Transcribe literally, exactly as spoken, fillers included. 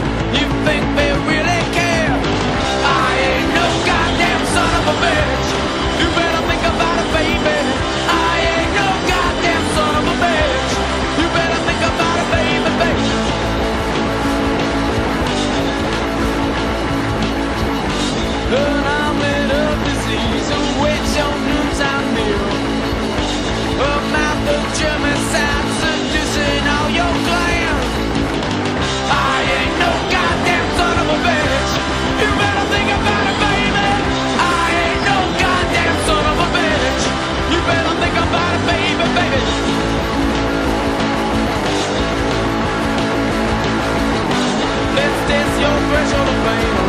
You think they really care? I ain't no goddamn son of a bitch. You better think about it, baby. I ain't no goddamn son of a bitch. You better think about it, baby, baby. But I'm lit of disease, a witch on noons I'm near. A mouth of German sound seducing all your clan. I ain't no goddamn son of a bitch. You better think about it, baby. I ain't no goddamn son of a bitch. You better think about it, baby, baby. Let's test your threshold of pain.